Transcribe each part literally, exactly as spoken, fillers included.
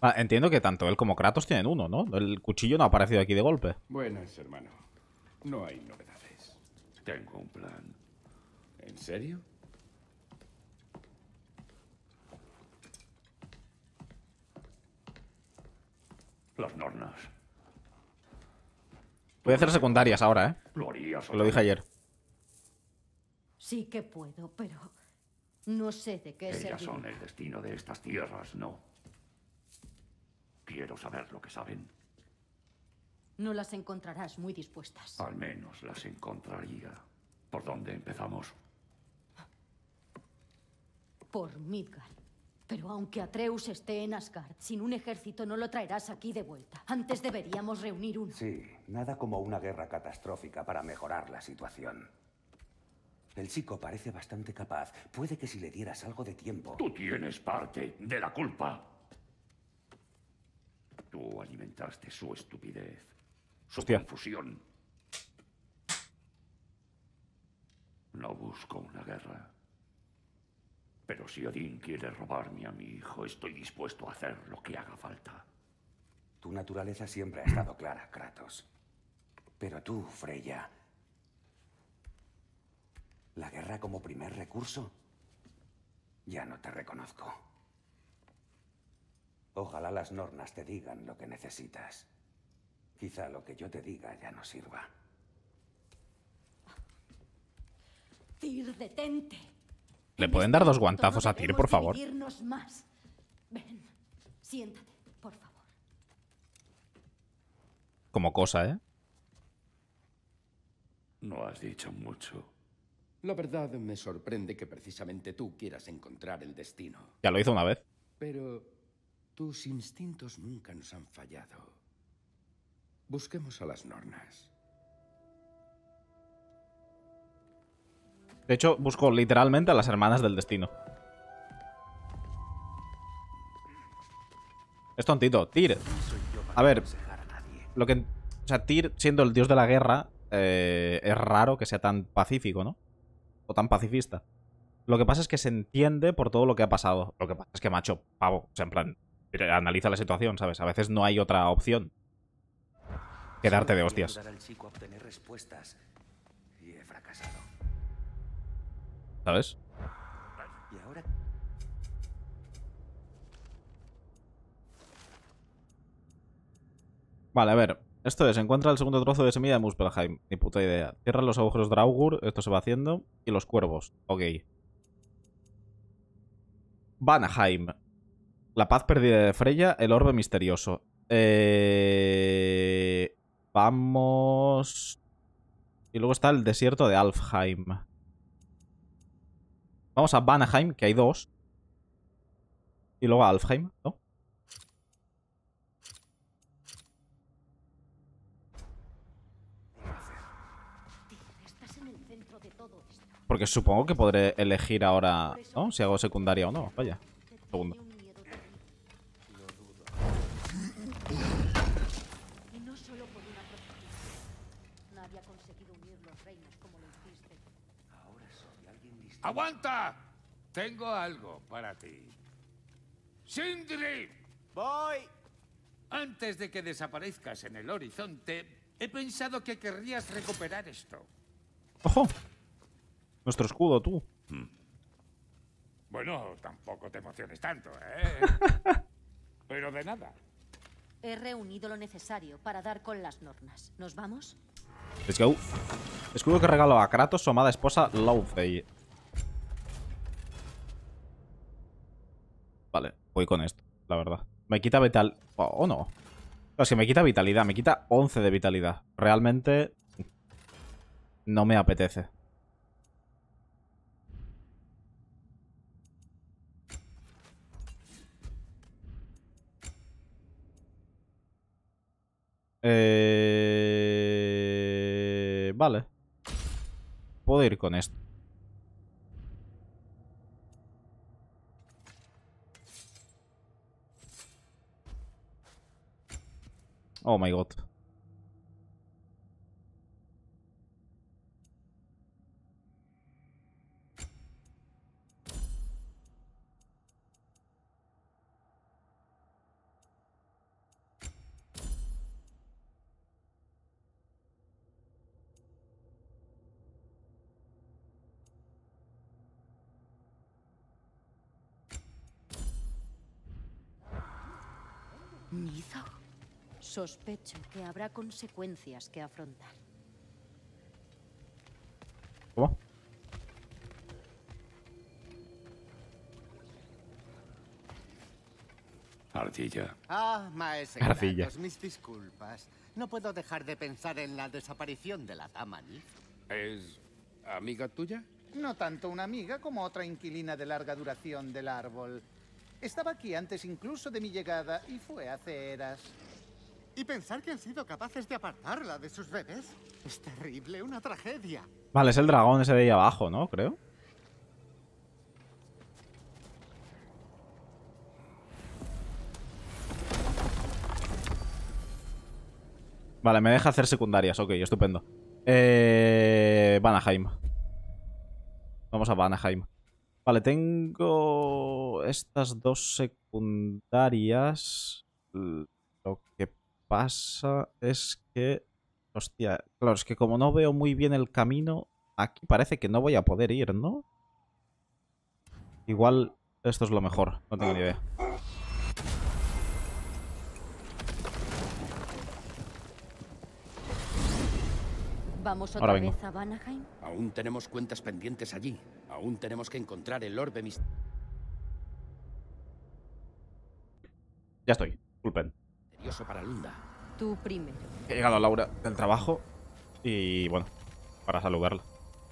Ah, entiendo que tanto él como Kratos tienen uno, ¿no? El cuchillo no ha aparecido aquí de golpe. Buenas, hermano. No hay novedades. Tengo un plan. ¿En serio? Las nornas. Voy a hacer secundarias ahora, ¿eh? Lo harías. Lo dije ayer. Sí que puedo, pero no sé de qué Ellas servir. son el destino de estas tierras, ¿no? Quiero saber lo que saben. No las encontrarás muy dispuestas. Al menos las encontraría. ¿Por dónde empezamos? Por Midgard. Pero aunque Atreus esté en Asgard, sin un ejército no lo traerás aquí de vuelta. Antes deberíamos reunir uno. Sí, nada como una guerra catastrófica para mejorar la situación. El chico parece bastante capaz. Puede que si le dieras algo de tiempo... Tú tienes parte de la culpa. Tú alimentaste su estupidez, su Hostia. confusión. No busco una guerra. Pero si Odín quiere robarme a mi hijo, estoy dispuesto a hacer lo que haga falta. Tu naturaleza siempre ha estado clara, Kratos. Pero tú, Freya... ¿La guerra como primer recurso? Ya no te reconozco. Ojalá las nornas te digan lo que necesitas. Quizá lo que yo te diga ya no sirva. Tyr, detente. ¿Le En pueden este dar dos momento guantazos no a Tyr, debemos por favor? dividirnos más. Ven, siéntate, por favor. Como cosa, ¿eh? No has dicho mucho. La verdad me sorprende que precisamente tú quieras encontrar el destino. Ya lo hizo una vez. Pero tus instintos nunca nos han fallado. Busquemos a las nornas. De hecho, busco literalmente a las hermanas del destino. Es tontito. Tyr. A ver, lo que... O sea, Tyr, siendo el dios de la guerra, eh, es raro que sea tan pacífico, ¿no? O tan pacifista. Lo que pasa es que se entiende por todo lo que ha pasado. Lo que pasa es que, macho, pavo, o sea, en plan, analiza la situación, ¿sabes? A veces no hay otra opción que darte de hostias. Ayudar al chico a obtener respuestas y he fracasado. ¿Sabes? Y ahora... Vale, a ver. Esto es, encuentra el segundo trozo de semilla de Muspelheim. Ni puta idea. Cierra los agujeros de Augur. Esto se va haciendo. Y los cuervos. Ok. Vanaheim. La paz perdida de Freya. El orbe misterioso. Eh... Vamos... Y luego está el desierto de Alfheim. Vamos a Vanaheim, que hay dos. Y luego a Alfheim, ¿no? Tyr, estás en el centro de todo esto. Porque supongo que podré elegir ahora, ¿no? Si hago secundaria o no. Vaya. Segundo. Tenía un miedo terrible. Y no solo por una profecía. Nadie ha conseguido unir los reinos como lo hiciste. Ahora soy alguien distinto. ¡Aguanta! Tengo algo para ti. ¡Sindri! ¡Voy! Antes de que desaparezcas en el horizonte, he pensado que querrías recuperar esto. ¡Ojo! Nuestro escudo, tú. Bueno, tampoco te emociones tanto, ¿eh? Pero de nada. He reunido lo necesario para dar con las nornas. ¿Nos vamos? Let's go. Escudo que regaló a Kratos su amada esposa Laufey. Vale, voy con esto, la verdad. Me quita vital... ¿O oh, no? Es que me quita vitalidad, me quita once de vitalidad. Realmente no me apetece. Eh... Vale. Puedo ir con esto. Oh my god. Nizog. Sospecho que habrá consecuencias que afrontar. ¿Cómo? Ardilla. Ah, maese Arcilla. Kratos, mis disculpas. No puedo dejar de pensar en la desaparición de la dama Nif. ¿Es amiga tuya? No tanto una amiga como otra inquilina de larga duración del árbol. Estaba aquí antes incluso de mi llegada y fue hace eras. Y pensar que han sido capaces de apartarla de sus bebés. Es terrible, una tragedia. Vale, es el dragón ese de ahí abajo, ¿no? Creo. Vale, me deja hacer secundarias. Ok, estupendo. Eh... Vanaheim. Vamos a Vanaheim. Vale, tengo estas dos secundarias. Lo que pasa es que... Hostia, claro, es que como no veo muy bien el camino, aquí parece que no voy a poder ir, ¿no? Igual esto es lo mejor, no tengo ni idea. ¿Vamos Ahora otra vengo. vez a Vanaheim? Aún tenemos cuentas pendientes allí. Aún tenemos que encontrar el orbe misterioso Ya estoy, disculpen. para Lunda. Tú primero. He llegado a Laura del trabajo y bueno, para saludarla.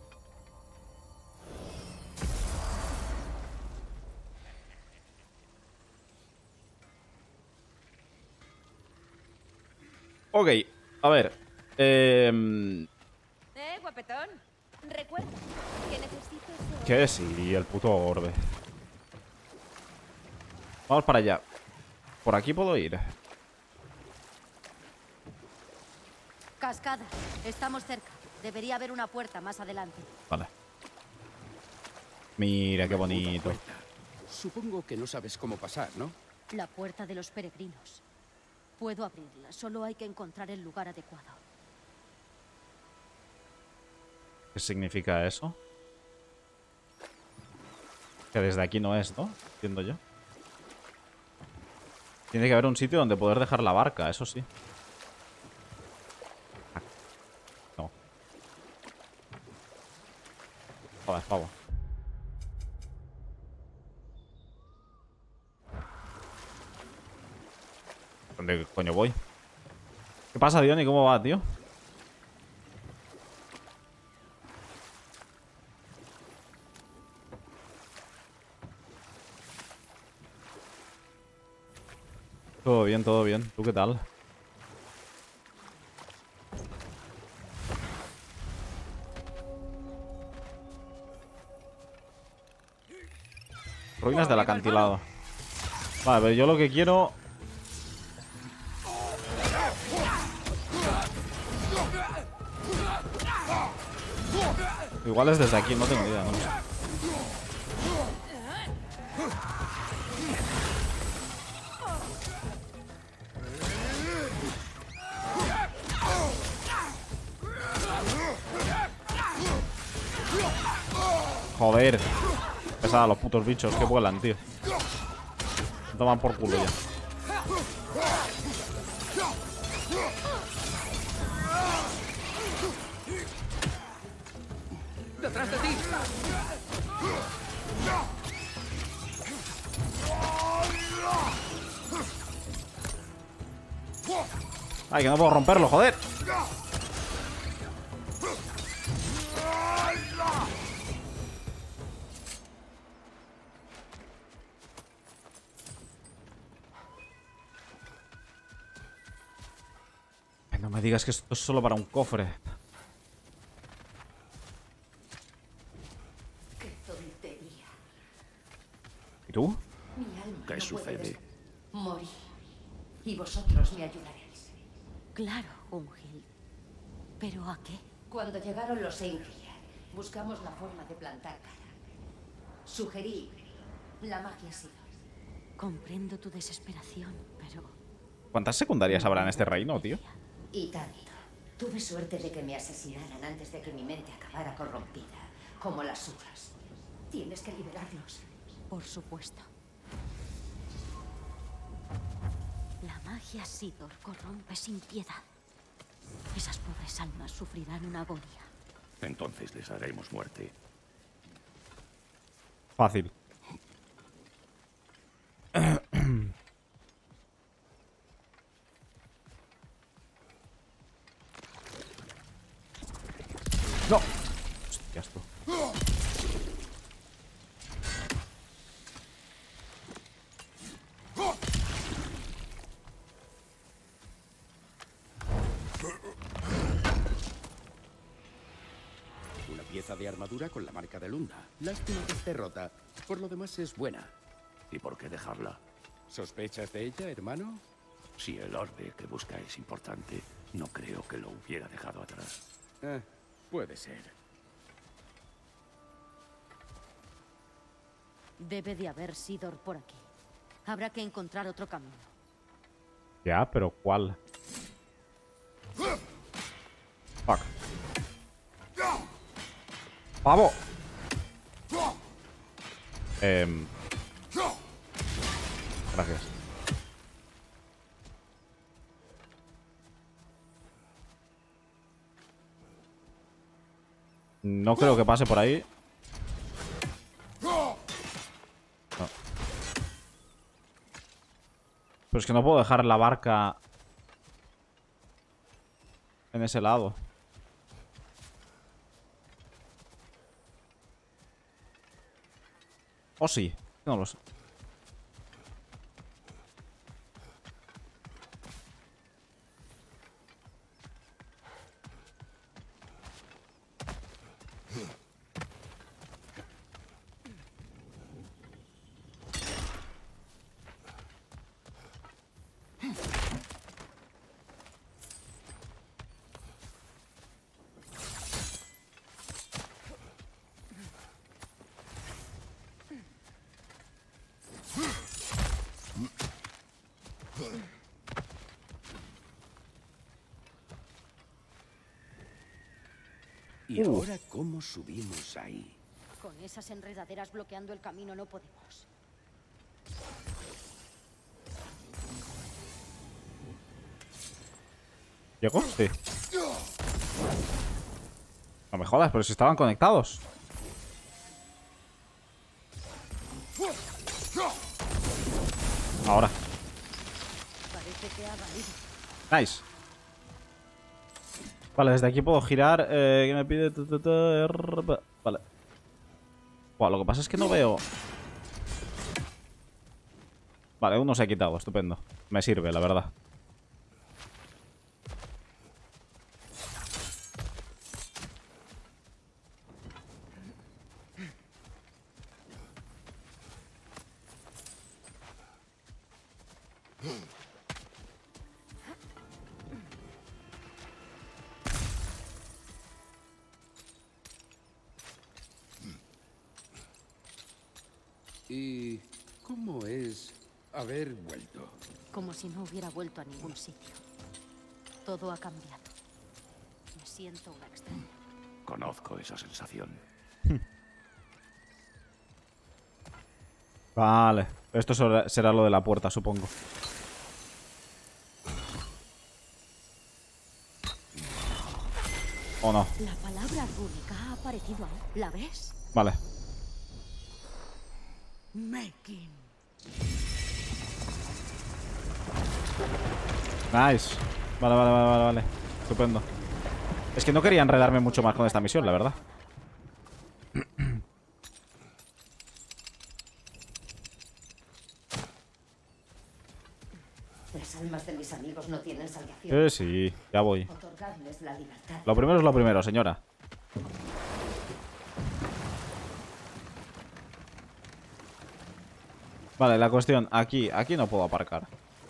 Ok, a ver. Eh, Eh, guapetón. Recuerda que necesito eso. ¿Qué es? Y el puto orbe. Vamos para allá. Por aquí puedo ir. Cascada. Estamos cerca. Debería haber una puerta más adelante. Vale. Mira qué bonito. Supongo que no sabes cómo pasar, ¿no? La puerta de los peregrinos. Puedo abrirla. Solo hay que encontrar el lugar adecuado. ¿Qué significa eso? Que desde aquí no es, ¿no? Entiendo yo. Tiene que haber un sitio donde poder dejar la barca, eso sí. Ah, no. Joder, pavo. ¿Dónde coño voy? ¿Qué pasa, Diony? ¿Cómo va, tío? Todo bien, todo bien. ¿Tú qué tal? Ruinas del acantilado. Vale, pero yo lo que quiero... Igual es desde aquí, no tengo idea, ¿no? Joder. Pesada los putos bichos que vuelan, tío. Me toman por culo ya. ¡Detrás de ti! Ay, que no puedo romperlo, joder. Ay, no me digas que esto es solo para un cofre. ¡Qué tontería! ¿Y tú? Mi alma ¿Qué no sucede? puede des- morir. Y vosotros me ayudaréis. Claro, Ungil. ¿Pero a qué? Cuando llegaron los Eingir, buscamos la forma de plantar cara. Sugerí la magia sí. Comprendo tu desesperación, pero... ¿Cuántas secundarias habrá en este reino, tío? Y tanto. Tuve suerte de que me asesinaran antes de que mi mente acabara corrompida, como las suyas. Tienes que liberarlos. Por supuesto. La magia Sidor corrompe sin piedad. Esas pobres almas sufrirán una agonía. Entonces les haremos muerte. Fácil. No. Hostia, esto. Una pieza de armadura con la marca de Lunda. Lástima que esté rota. Por lo demás es buena. ¿Y por qué dejarla? ¿Sospechas de ella, hermano? Si el orbe que busca es importante, no creo que lo hubiera dejado atrás. Eh, puede ser. Debe de haber Sidor por aquí. Habrá que encontrar otro camino. Ya, pero ¿cuál? Fuck. ¡Pavo! Eh... Gracias. No creo que pase por ahí. No. Pero es que no puedo dejar la barca en ese lado. ¿O sí? No lo sé. ¿Y ahora cómo subimos ahí? Con esas enredaderas bloqueando el camino no podemos. ¿Llegó? Sí. No me jodas, pero si estaban conectados. Ahora. Parece que ha valido. Nice. Vale, desde aquí puedo girar. Eh, ¿Qué me pide? Vale. Buah, lo que pasa es que no veo. Vale, uno se ha quitado. Estupendo. Me sirve, la verdad. ¿Y cómo es haber vuelto? Como si no hubiera vuelto a ningún sitio. Todo ha cambiado. Me siento una extraña. Conozco esa sensación. Vale. Esto será lo de la puerta, supongo. ¿O no? La palabra rúnica ha aparecido ahí. ¿La ves? Vale. Making. Nice. Vale, vale, vale, vale, vale. Estupendo. Es que no quería enredarme mucho más con esta misión, la verdad. Las almas de mis amigos no tienen salvación. Eh, sí, ya voy. Otorgadles la libertad. Lo primero es lo primero, señora. Vale, la cuestión, aquí, aquí no puedo aparcar.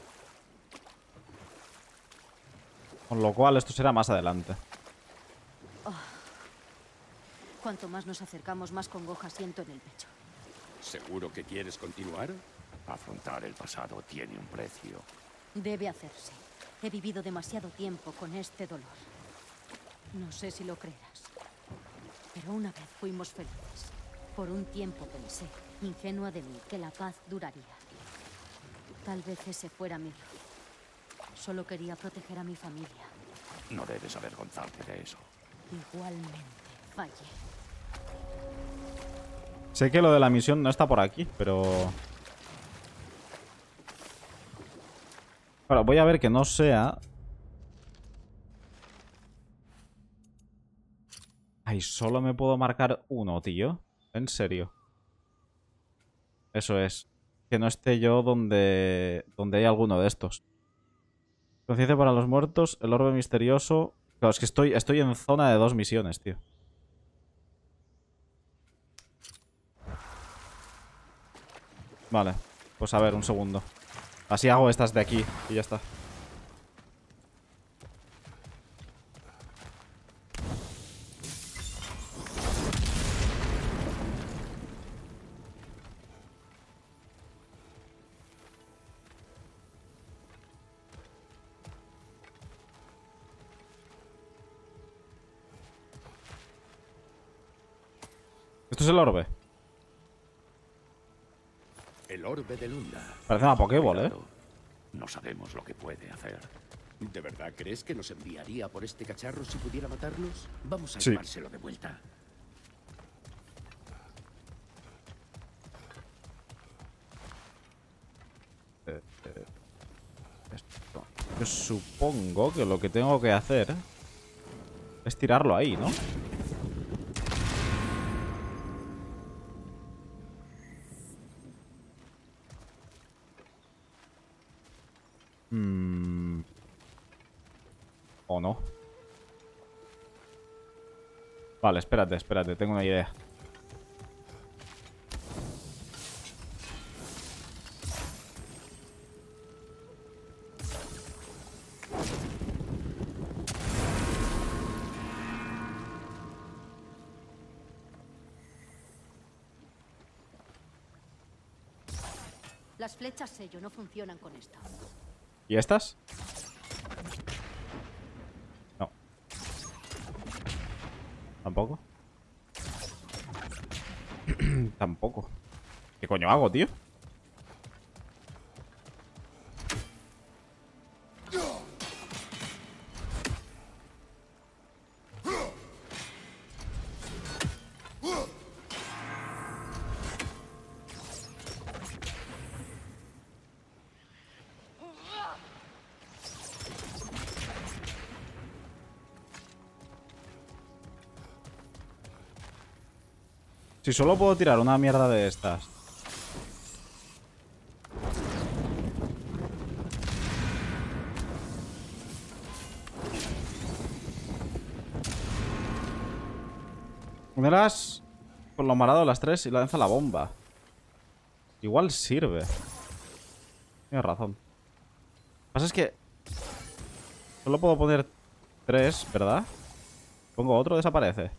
Con lo cual esto será más adelante. Oh. Cuanto más nos acercamos, más congoja siento en el pecho. ¿Seguro que quieres continuar? Afrontar el pasado tiene un precio. Debe hacerse. He vivido demasiado tiempo con este dolor. No sé si lo creerás, pero una vez fuimos felices. Por un tiempo pensé, ingenua de mí, que la paz duraría. Tal vez ese fuera mi error. Solo quería proteger a mi familia. No debes avergonzarte de eso. Igualmente, fallé. Sé que lo de la misión no está por aquí, pero... Bueno, voy a ver que no sea... Ay, solo me puedo marcar uno, tío. En serio. Eso es. Que no esté yo donde, donde hay alguno de estos. Conciencia para los muertos, el orbe misterioso... Claro, es que estoy, estoy en zona de dos misiones, tío. Vale, pues a ver, un segundo. Así hago estas de aquí y ya está. ¿Esto es el orbe? El orbe de Lunda. Parece una Pokéball, ¿eh? Cuidado. No sabemos lo que puede hacer. ¿De verdad crees que nos enviaría por este cacharro si pudiera matarnos? Vamos a Sí. llevárselo de vuelta. Eh, eh, esto. Yo supongo que lo que tengo que hacer es tirarlo ahí, ¿no? Mm. ¿O no? Vale, espérate, espérate, tengo una idea. Las flechas sello no funcionan con esto. ¿Y estas? No. ¿Tampoco? Tampoco. ¿Qué coño hago, tío? Si solo puedo tirar una mierda de estas. Únelas con lo marado las tres y lanza la bomba. Igual sirve. Tienes razón. Lo que pasa es que solo puedo poner tres, ¿verdad? Pongo otro, desaparece.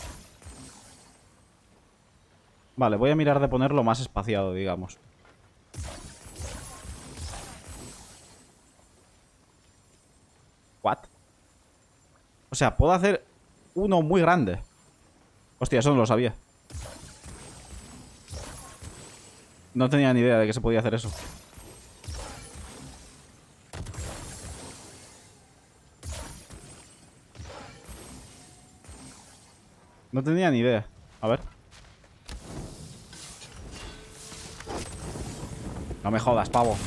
Vale, voy a mirar de ponerlo más espaciado, digamos. ¿What? O sea, puedo hacer uno muy grande. Hostia, eso no lo sabía. No tenía ni idea de que se podía hacer eso. No tenía ni idea. A ver. No me jodas, pavo.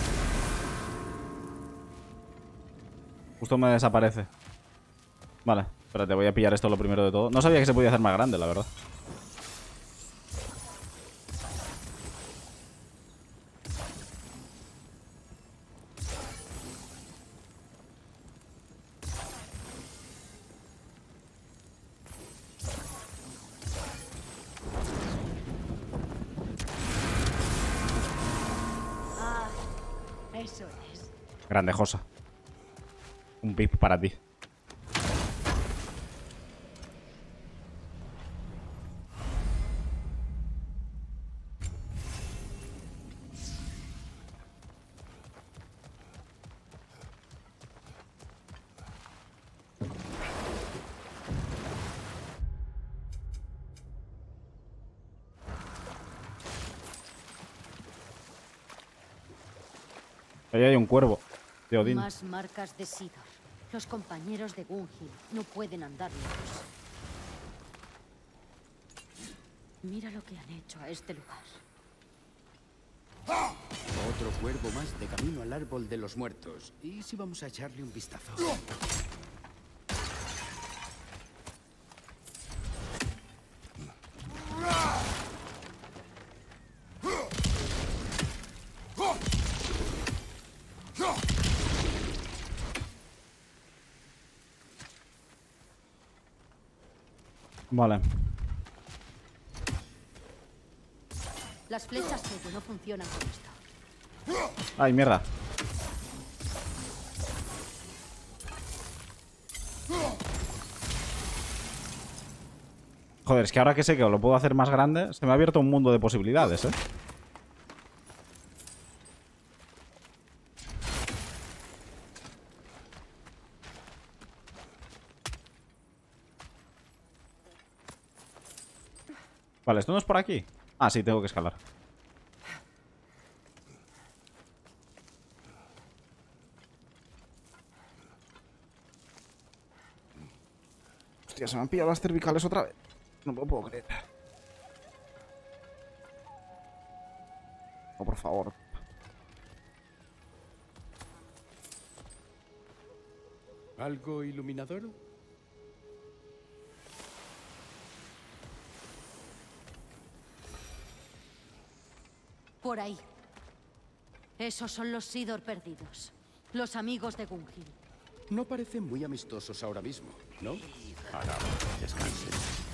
Justo me desaparece. Vale, espérate, voy a pillar esto lo primero de todo. No sabía que se podía hacer más grande, la verdad. Ah, eso es. Grandejosa. Un pip para ti. Ahí hay un cuervo. de Odín. Más marcas de Sidor. Los compañeros de Gunhild no pueden andar lejos. Mira lo que han hecho a este lugar. Otro cuervo más de camino al árbol de los muertos. ¿Y si vamos a echarle un vistazo? Vale. Las flechas fuego no funcionan con esto. Ay, mierda. Joder, es que ahora que sé que lo puedo hacer más grande, se me ha abierto un mundo de posibilidades, ¿eh? Vale, ¿esto no es por aquí? Ah, sí, tengo que escalar. Hostia, se me han pillado las cervicales otra vez. No me lo puedo creer. Oh, por favor. ¿Algo iluminador? Por ahí. Esos son los Sidor perdidos. Los amigos de Gunhild. No parecen muy amistosos ahora mismo, ¿no? Ahora, descansen.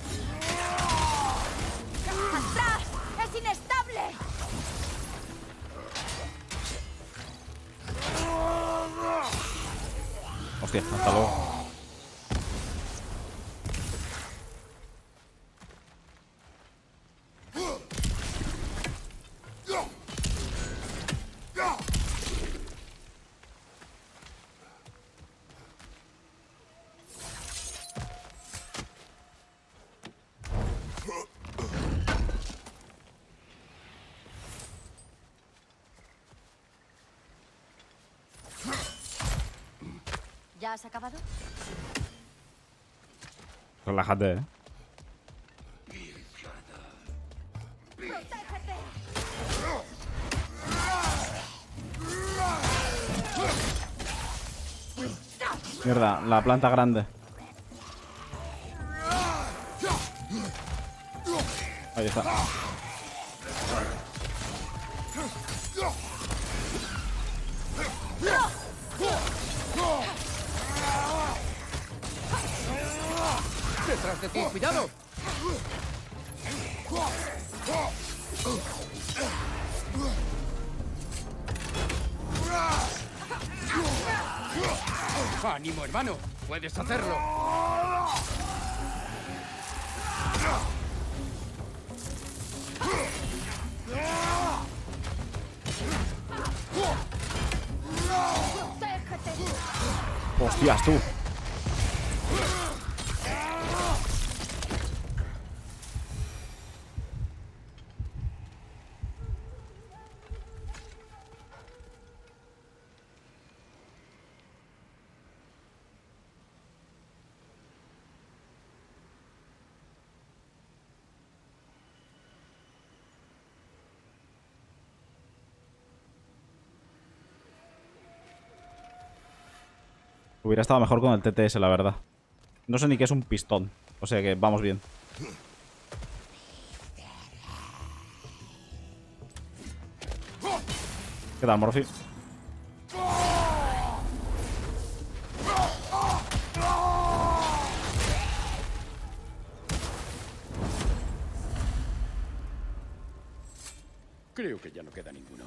¡Atrás! ¡Es inestable! Hostia, hasta luego. ¿Ya has acabado? Relájate, eh. ¡Protégete! Mierda, la planta grande. Ahí está. ¡Detrás de ti! ¡Cuidado! ¡Ánimo, hermano! ¡Puedes hacerlo! Hostias, tú. Hubiera estado mejor con el T T S, la verdad. No sé ni qué es un pistón. O sea que vamos bien. ¿Qué tal, Morphy? Creo que ya no queda ninguno.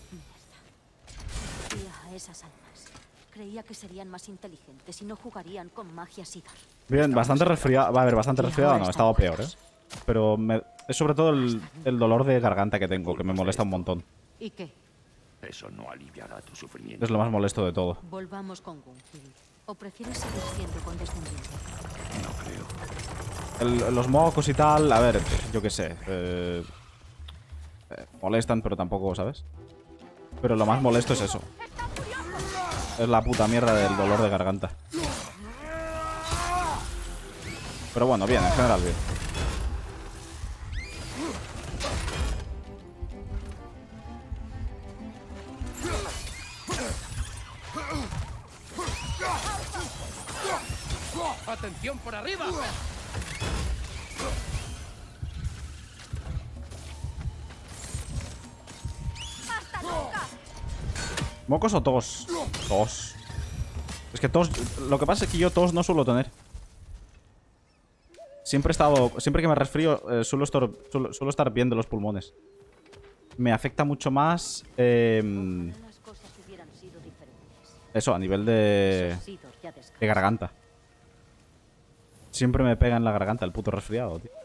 Mierda. Y a esas almas. Creía que serían más inteligentes y no jugarían con magia Sidor. Bien, bastante resfriado. Va a ver, bastante resfriado. No, he estado peor, ¿eh? Pero me... es sobre todo el, el dolor de garganta que tengo, que me molesta un montón. ¿Y qué? Eso no aliviará tu sufrimiento. Es lo más molesto de todo. Volvamos con Gunhild. ¿O prefieres seguir siendo condescendiente? No creo. El, los mocos y tal, a ver, yo qué sé. Eh, eh, molestan, pero tampoco, ¿sabes? Pero lo más molesto es eso. Es la puta mierda del dolor de garganta. Pero bueno, bien, en general bien. ¡Atención por arriba! ¡Hasta nunca! ¿Mocos o tos? Tos. Es que tos... Lo que pasa es que yo tos no suelo tener. Siempre he estado... Siempre que me resfrío eh, suelo, estar, suelo, suelo estar bien de los pulmones. Me afecta mucho más... Eh, eso, a nivel de... De garganta. Siempre me pega en la garganta el puto resfriado, tío.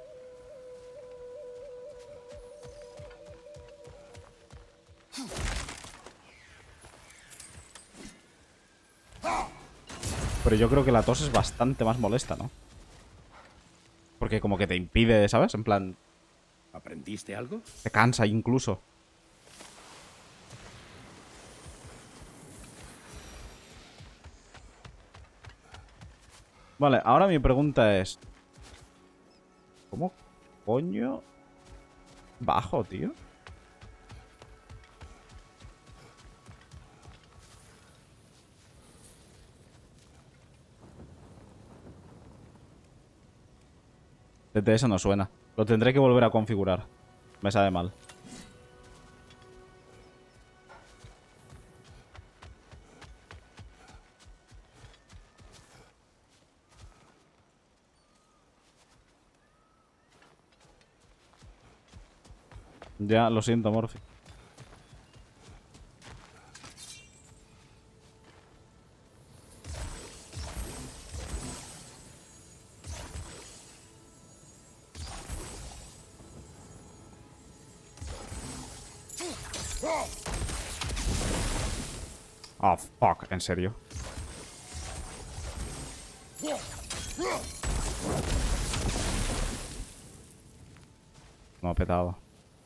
Pero yo creo que la tos es bastante más molesta, ¿no? Porque como que te impide, ¿sabes? En plan... ¿Aprendiste algo? Te cansa incluso. Vale, ahora mi pregunta es... ¿Cómo coño bajo, tío? T T S no suena. Lo tendré que volver a configurar. Me sabe mal. Ya, lo siento, Morphy. Oh, fuck, ¿en serio? No ha petado.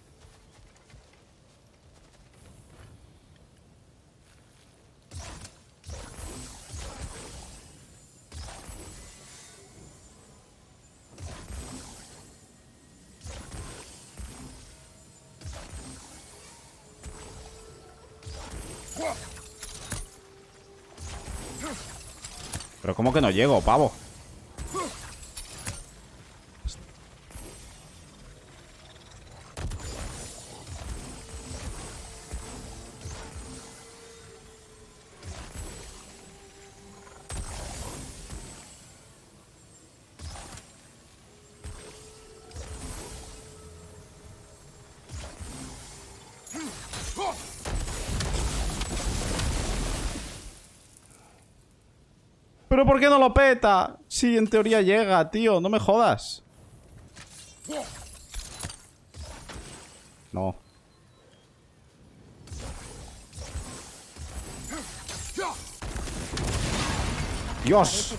Pero ¿cómo que no llego, pavo? ¿Pero por qué no lo peta? Sí, en teoría llega, tío. No me jodas. No. ¡Dios!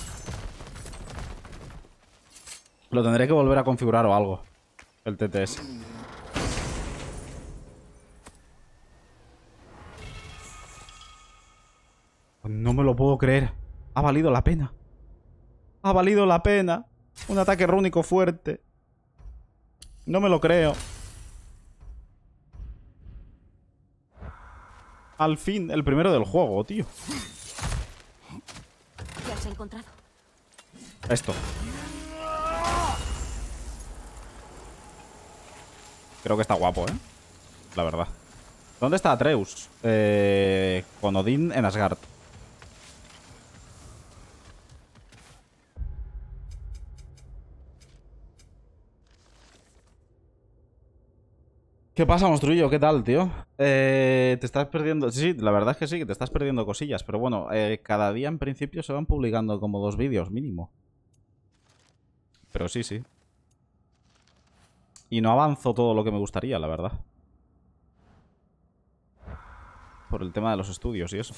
Lo tendré que volver a configurar o algo. El T T S. No me lo puedo creer. Ha valido la pena. Ha valido la pena. Un ataque rúnico fuerte. No me lo creo. Al fin, el primero del juego, tío. ¿Qué has encontrado? Esto. Creo que está guapo, ¿eh? La verdad. ¿Dónde está Atreus? Eh, con Odín en Asgard. ¿Qué pasa, monstruillo? ¿Qué tal, tío? Eh, te estás perdiendo... Sí, la verdad es que sí, que te estás perdiendo cosillas. Pero bueno, eh, cada día en principio se van publicando como dos vídeos mínimo. Pero sí, sí. Y no avanzo todo lo que me gustaría, la verdad. Por el tema de los estudios y eso.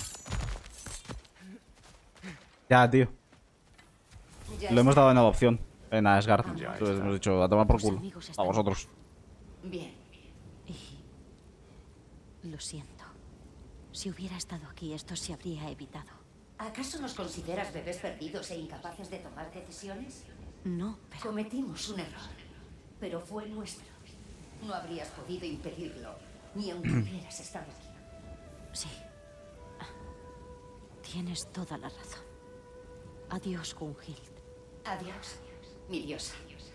Ya, tío. Lo hemos dado en adopción. En Asgard. Entonces hemos dicho, a tomar por culo. A vosotros. Bien. Y... Lo siento. Si hubiera estado aquí, esto se habría evitado. ¿Acaso nos consideras bebés perdidos e incapaces de tomar decisiones? No, pero... Cometimos un error, pero fue nuestro. No habrías podido impedirlo, ni aunque hubieras estado aquí. Sí. Tienes toda la razón. Adiós, Gunhild. Adiós, mi diosa.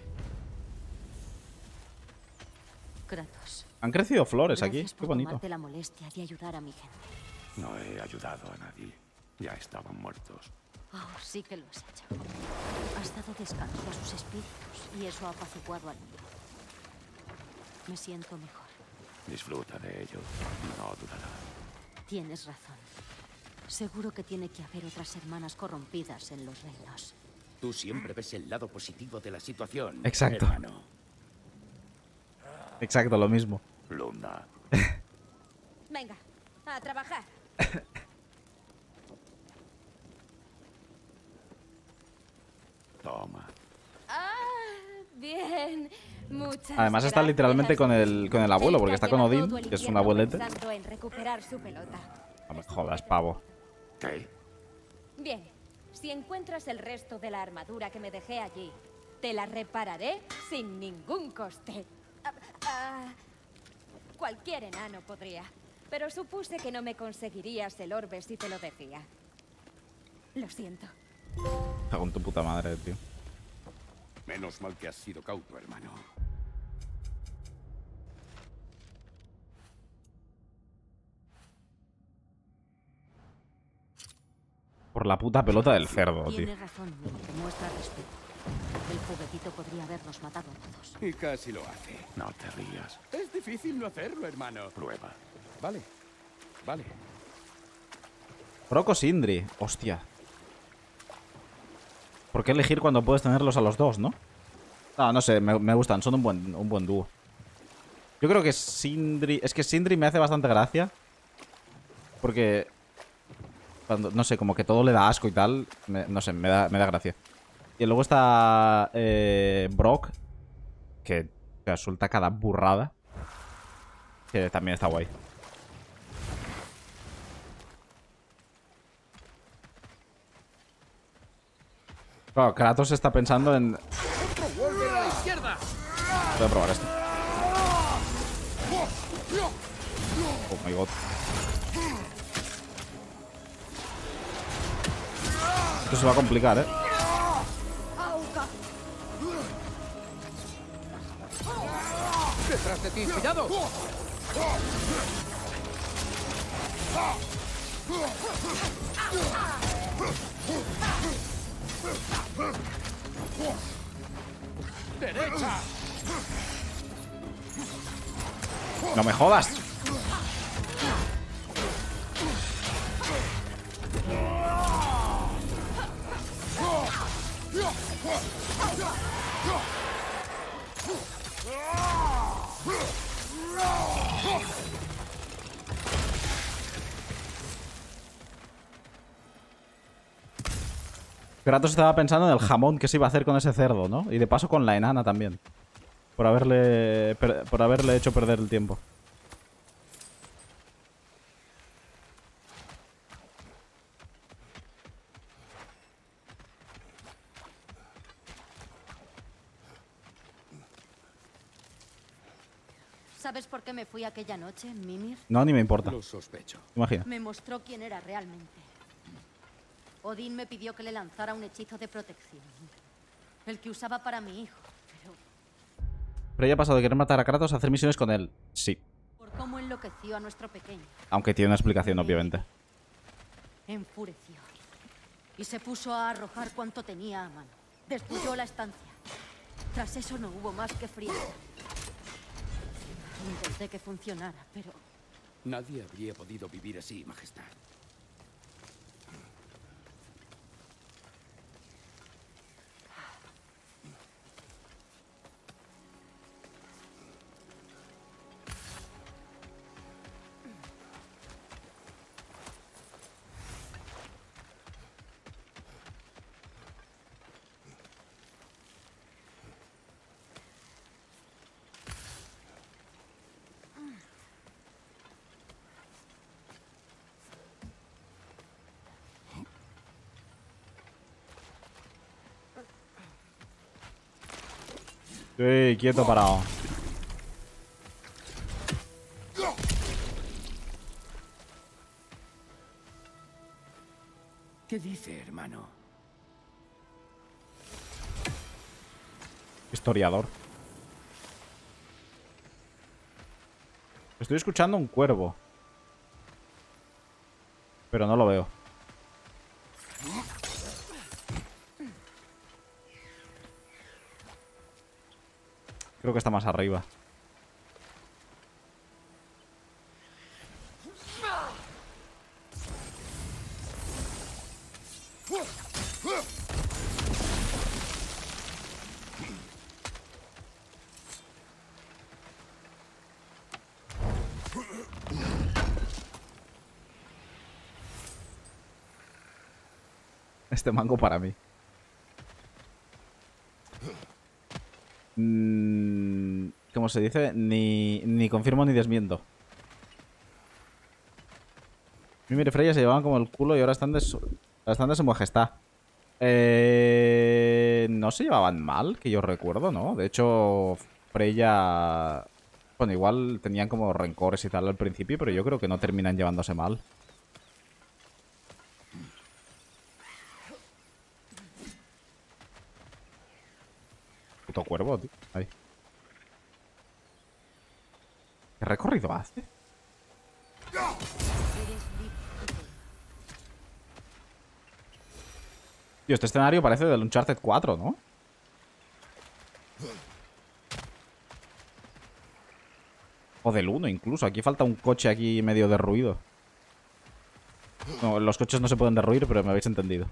Kratos. Han crecido flores aquí. Gracias Qué por bonito. tomarte la molestia de ayudar a mi gente. No he ayudado a nadie. Ya estaban muertos. Oh, sí que lo has hecho. Has dado descanso a sus espíritus y eso ha apaciguado al mío. Me siento mejor. Disfruta de ello. No durará. Tienes razón. Seguro que tiene que haber otras hermanas corrompidas en los reinos. Tú siempre ves el lado positivo de la situación. Exacto. Hermano. Exacto, lo mismo. Luna. Venga, a trabajar. Toma. Ah, bien. Muchas Además está literalmente con el, con el abuelo, porque está con Odín, que es un abuelete. pensando en recuperar su pelota. No me jodas, pavo. ¿Qué? Bien, si encuentras el resto de la armadura que me dejé allí, te la repararé sin ningún coste. Ah, ah, cualquier enano podría, pero supuse que no me conseguirías el orbe si te lo decía. Lo siento. Cago en tu puta madre, tío. Menos mal que has sido cauto, hermano. Por la puta pelota del cerdo, tío. Tienes razón, Mimir. Muestra respeto. El juguetito podría habernos matado a todos. Y casi lo hace. No te rías. Es difícil no hacerlo, hermano. Prueba. Vale. Vale. Brock o Sindri. Hostia. ¿Por qué elegir cuando puedes tenerlos a los dos, no? Ah, no sé, me, me gustan. Son un buen, un buen dúo. Yo creo que Sindri... Es que Sindri me hace bastante gracia. Porque... Cuando, no sé, como que todo le da asco y tal. Me, no sé, me da, me da gracia. Y luego está eh, Brock, que, que suelta cada burrada. Que también está guay. Claro, Kratos está pensando en... ¡Vuelve a la izquierda! Voy a probar esto. Oh my god. Esto se va a complicar, ¿eh? ¡Detrás de ti! ¡Cuidado! ¡Derecha! ¡No me jodas! Kratos estaba pensando en el jamón que se iba a hacer con ese cerdo, ¿no? Y de paso con la enana también. Por haberle, per, por haberle hecho perder el tiempo. ¿Sabes por qué me fui aquella noche, Mimir? No, ni me importa. Lo sospecho. Imagina. Me mostró quién era realmente. Odín me pidió que le lanzara un hechizo de protección. El que usaba para mi hijo, pero... Pero ella ha pasado de querer matar a Kratos a hacer misiones con él. Sí. Por cómo enloqueció a nuestro pequeño. Aunque tiene una explicación, obviamente. Enfureció. Y se puso a arrojar cuanto tenía a mano. Destruyó la estancia. Tras eso no hubo más que frialdad. Intenté que funcionara, pero... Nadie habría podido vivir así, Majestad. Sí, quieto, parado. ¿Qué dice, hermano? Historiador. Estoy escuchando un cuervo. Pero no lo veo. Creo que está más arriba. Este mango para mí. Mm, ¿Cómo se dice? Ni, ni confirmo ni desmiento. Mimir y Freya se llevaban como el culo y ahora están de su, están de su majestad. Eh, no se llevaban mal, que yo recuerdo, ¿no? De hecho, Freya... Bueno, igual tenían como rencores y tal al principio, pero yo creo que no terminan llevándose mal. Puto cuervo, tío. Ahí. ¿Qué recorrido hace? Tío, este escenario parece del Uncharted cuatro, ¿no? O del uno incluso. Aquí falta un coche aquí medio derruido. No, los coches no se pueden derruir, pero me habéis entendido.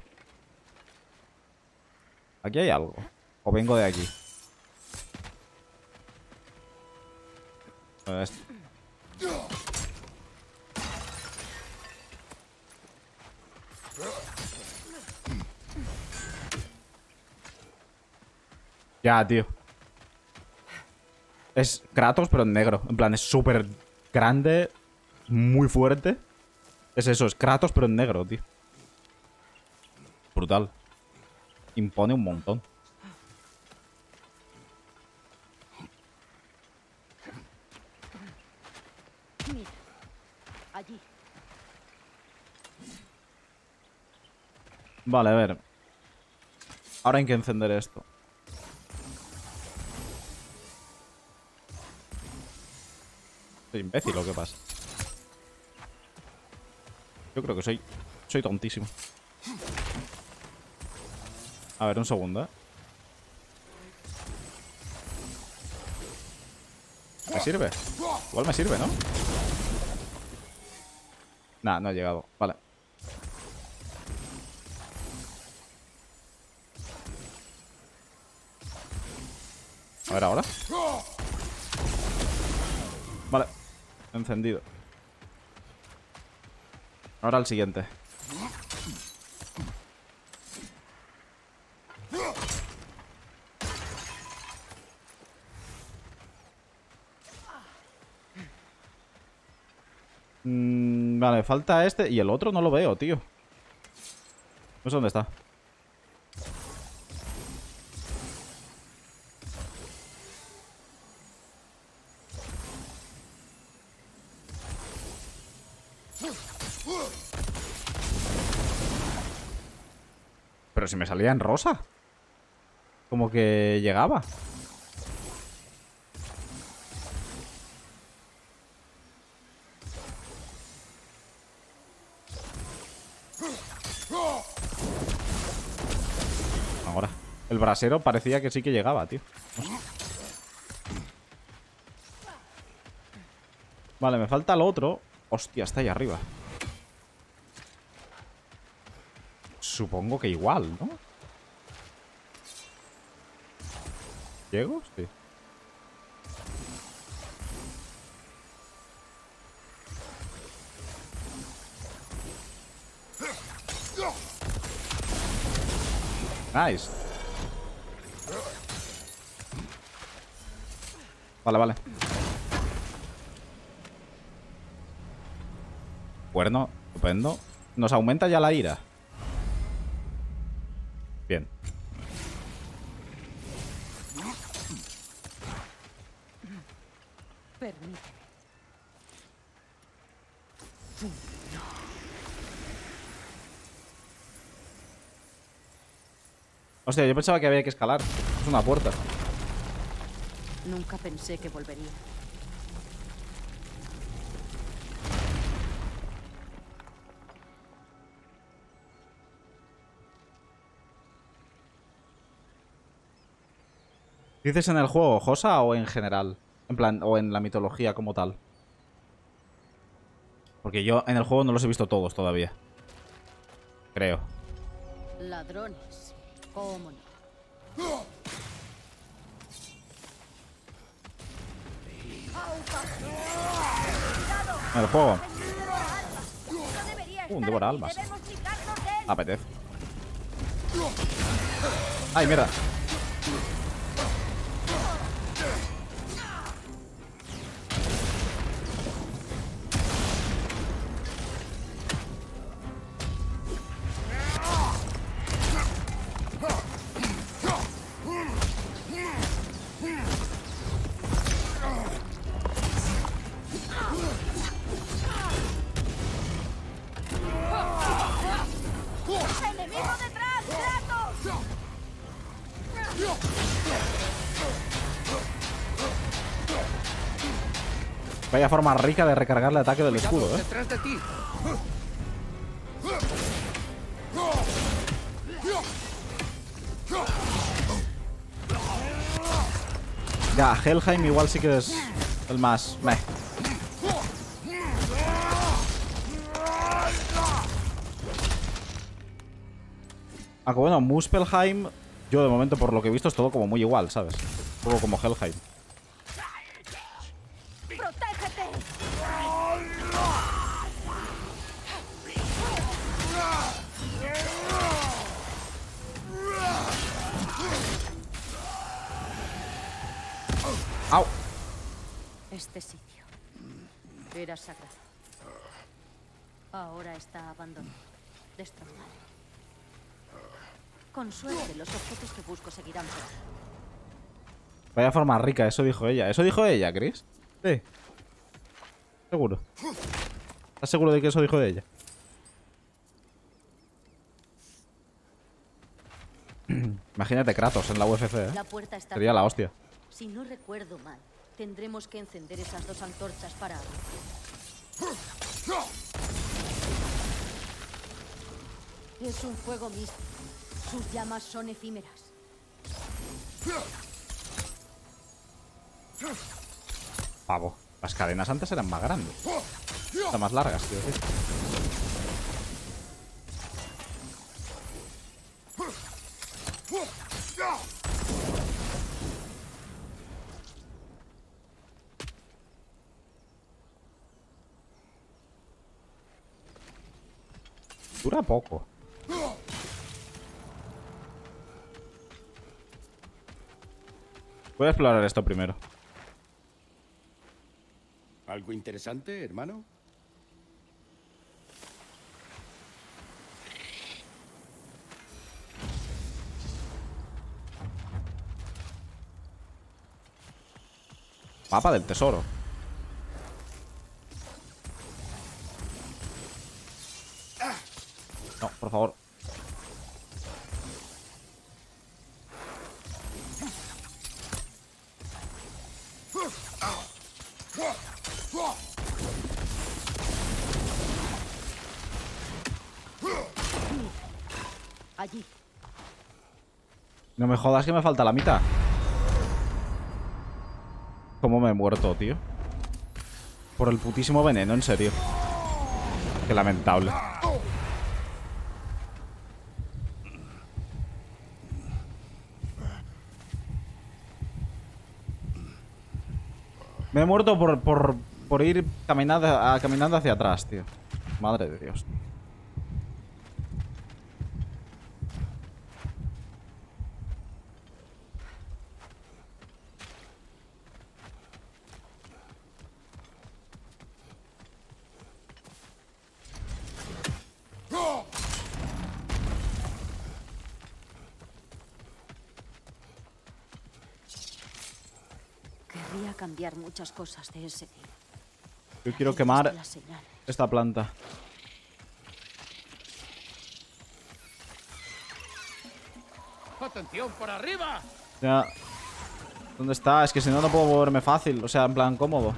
Aquí hay algo. O vengo de aquí. Pues... Ya, tío. Es Kratos, pero en negro. En plan, es súper grande, muy fuerte. Es eso, es Kratos, pero en negro, tío. Brutal. Impone un montón. Mira, allí. Vale, a ver. Ahora hay que encender esto. Soy imbécil, ¿o qué pasa? Yo creo que soy... Soy tontísimo. A ver, un segundo, ¿eh? ¿Me sirve? Igual me sirve, ¿no? Nah, no ha llegado. Vale. A ver ahora. Vale. Encendido. Ahora el siguiente. Mm, vale, falta este. Y el otro no lo veo, tío. No sé dónde está. Pero si me salía en rosa. Como que llegaba. Ahora. El brasero parecía que sí que llegaba, tío. No sé. Vale, me falta el otro. Hostia, está ahí arriba. Supongo que igual, ¿no? ¿Llego? Sí. Nice. Vale, vale. Cuerno, estupendo. Nos aumenta ya la ira. Bien. Permíteme. Hostia, yo pensaba que había que escalar. Es una puerta. Nunca pensé que volvería. ¿Dices en el juego, Josa, o en general? En plan, o en la mitología como tal. Porque yo en el juego no los he visto todos todavía. Creo. Ladrones. ¿Cómo no? En el juego. Uh, un devora almas. Apetece. ¡Ay, mierda! ¡Enemigo detrás! ¡Kratos! Vaya forma rica de recargar el ataque del escudo, ¿eh? ¡Detrás de ti! Ya, Helheim igual sí que es el más... Meh. Aunque bueno, Muspelheim, yo de momento por lo que he visto es todo como muy igual, ¿sabes? Todo como Helheim. ¡Protégete! ¡Au! Este sitio era sagrado. Ahora está abandonado, destrozado. Con suerte, los objetos que busco seguirán por ahí. Vaya forma rica, eso dijo ella. ¿Eso dijo ella, Chris? Sí. Seguro. ¿Estás seguro de que eso dijo de ella? Imagínate Kratos en la U F C, ¿eh? La puerta está Sería la hostia. Si no recuerdo mal, tendremos que encender esas dos antorchas para abrir. Es un fuego místico. Sus llamas son efímeras. Pavo. Las cadenas antes eran más grandes. Eran más largas, tío. ¿Sí? Dura poco. Voy a explorar esto primero. ¿Algo interesante, hermano? Mapa del tesoro. No, por favor. Allí. No me jodas que me falta la mitad. ¿Cómo me he muerto, tío? Por el putísimo veneno, en serio. Qué lamentable. Me he muerto por, por, por ir caminando, a, caminando hacia atrás, tío. Madre de Dios. Querría a cambiar muchas cosas de ese día. Yo quiero quemar esta planta. ¡Atención, por arriba! Ya. ¿Dónde está? Es que si no, no puedo moverme fácil. O sea, en plan cómodo.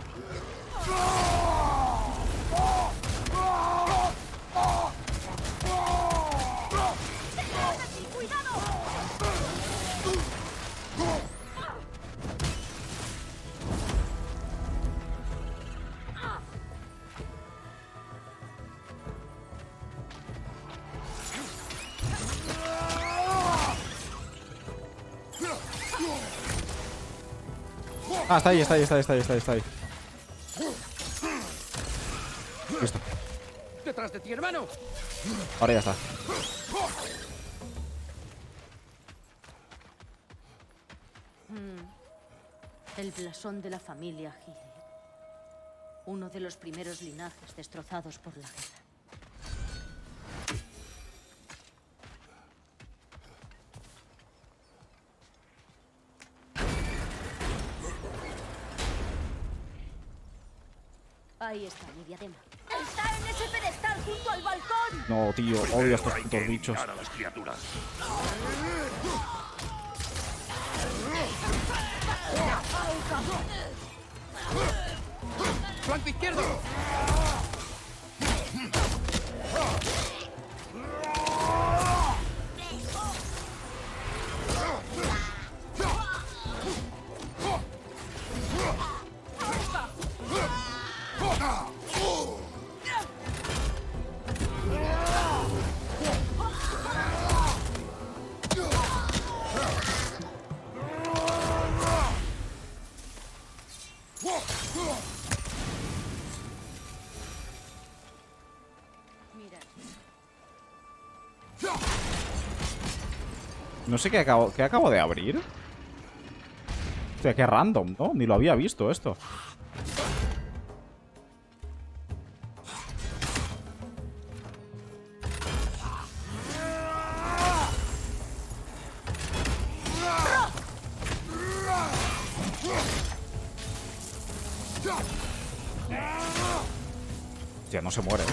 Ah, está ahí, está ahí, está ahí, está ahí, está ahí, está ahí. Listo. ¡Detrás de ti, hermano! Ahora ya está. Mm. El blasón de la familia Gillet. Uno de los primeros linajes destrozados por la guerra. Ahí está mi diadema. ¡Está en ese pedestal junto al balcón! No, tío, odio a estos putos bichos. A las criaturas. ¡Flanco izquierdo! No sé qué acabo, qué acabo de abrir. O sea, qué random, ¿no? Ni lo había visto esto. Ya no se muere, ¿eh?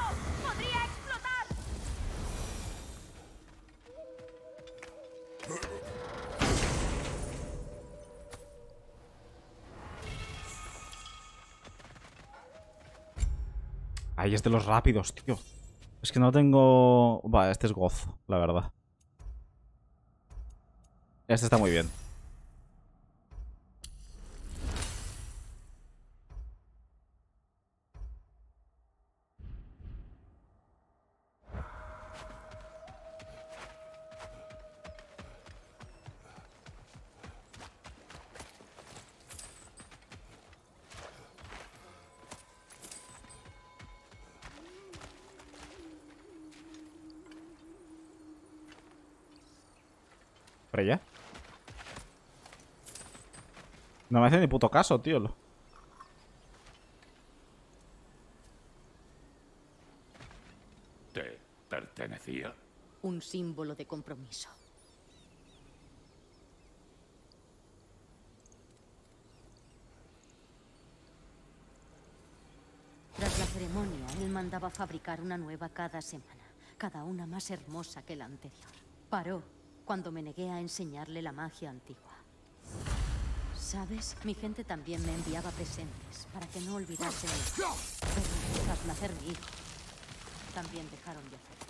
Ahí es de los rápidos, tío. Es que no tengo... Va, este es gozo, la verdad. Este está muy bien. ¿Para allá? No me hace ni puto caso, tío. ¿Te pertenecía? Un símbolo de compromiso. Tras la ceremonia, él mandaba fabricar una nueva cada semana, cada una más hermosa que la anterior. Paró cuando me negué a enseñarle la magia antigua. ¿Sabes? Mi gente también me enviaba presentes para que no olvidase de mí. Pero tras nacer mi hijo, también dejaron de hacerlo.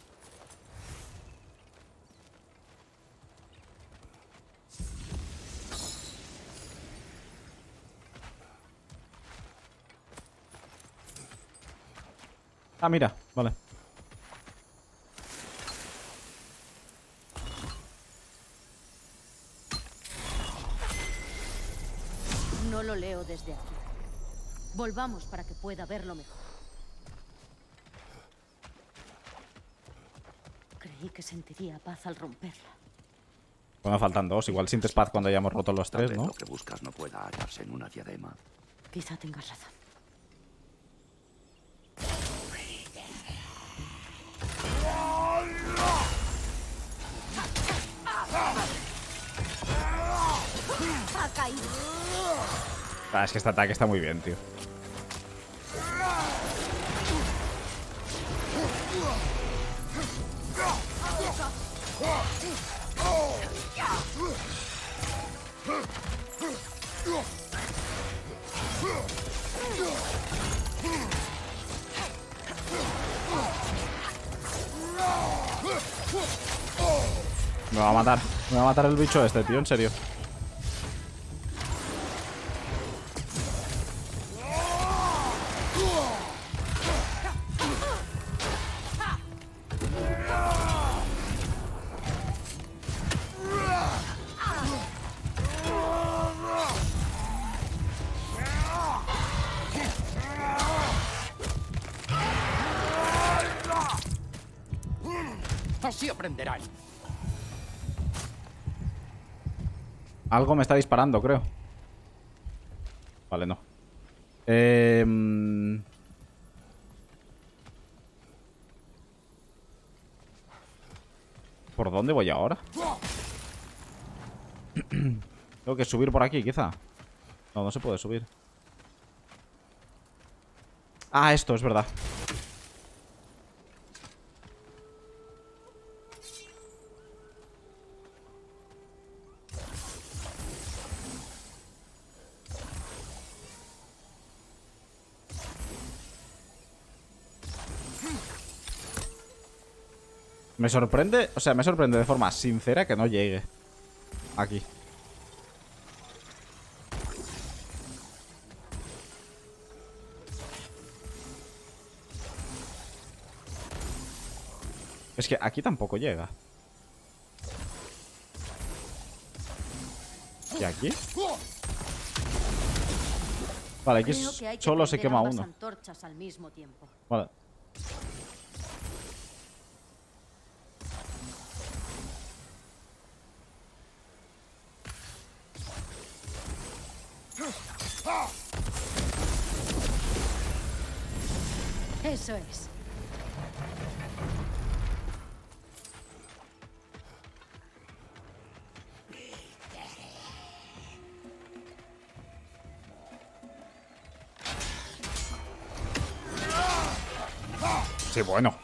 Ah, mira, vale. No lo leo desde aquí. Volvamos para que pueda verlo mejor. Creí que sentiría paz al romperla. Bueno, faltan dos. Igual sientes paz cuando hayamos roto los tres, ¿no? Lo que buscas no pueda hallarse en una diadema. Quizá tengas razón. Ha caído. Ah, es que este ataque está muy bien, tío. Me va a matar. Me va a matar el bicho este, tío, en serio. Así aprenderán. Algo me está disparando, creo. Vale, no. Eh... ¿Por dónde voy ahora? Tengo que subir por aquí, quizá. No, no se puede subir. Ah, esto, es verdad. Me sorprende, o sea, me sorprende de forma sincera que no llegue aquí. Es que aquí tampoco llega. ¿Y aquí? Vale, aquí solo se quema uno. Antorchas al mismo tiempo. Vale. Eso es. Sí, bueno.